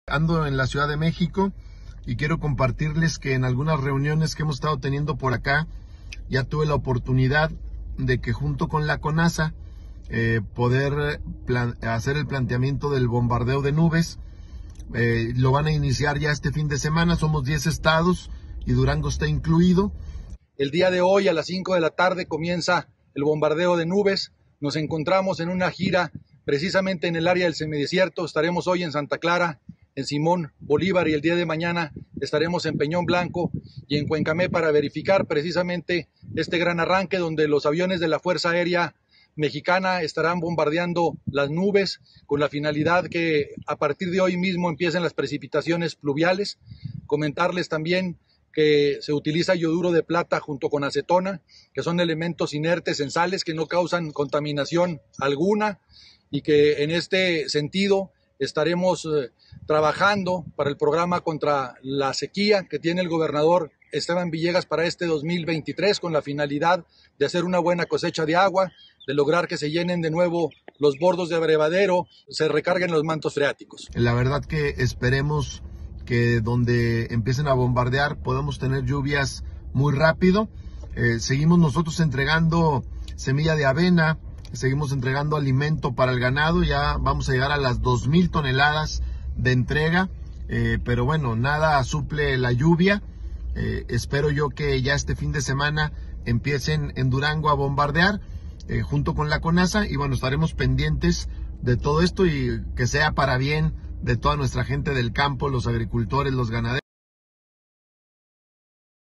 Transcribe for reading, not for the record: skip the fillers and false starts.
Ando en la Ciudad de México y quiero compartirles que en algunas reuniones que hemos estado teniendo por acá, ya tuve la oportunidad de que junto con la CONASA poder hacer el planteamiento del bombardeo de nubes. Lo van a iniciar ya este fin de semana, somos 10 estados y Durango está incluido. El día de hoy a las 5 de la tarde comienza el bombardeo de nubes. Nos encontramos en una gira precisamente en el área del semidesierto. Estaremos hoy en Santa Clara, en Simón Bolívar, y el día de mañana estaremos en Peñón Blanco y en Cuencamé para verificar precisamente este gran arranque donde los aviones de la Fuerza Aérea Mexicana estarán bombardeando las nubes con la finalidad que a partir de hoy mismo empiecen las precipitaciones pluviales. Comentarles también que se utiliza yoduro de plata junto con acetona, que son elementos inertes en sales que no causan contaminación alguna, y que en este sentido estaremos trabajando para el programa contra la sequía que tiene el gobernador Esteban Villegas para este 2023, con la finalidad de hacer una buena cosecha de agua, de lograr que se llenen de nuevo los bordos de abrevadero, se recarguen los mantos freáticos. La verdad que esperemos que donde empiecen a bombardear podamos tener lluvias muy rápido. Seguimos nosotros entregando semilla de avena, seguimos entregando alimento para el ganado, ya vamos a llegar a las 2,000 toneladas de entrega, pero bueno, nada suple la lluvia. Espero yo que ya este fin de semana empiecen en Durango a bombardear junto con la CONASA, y bueno, estaremos pendientes de todo esto y que sea para bien de toda nuestra gente del campo, los agricultores, los ganaderos.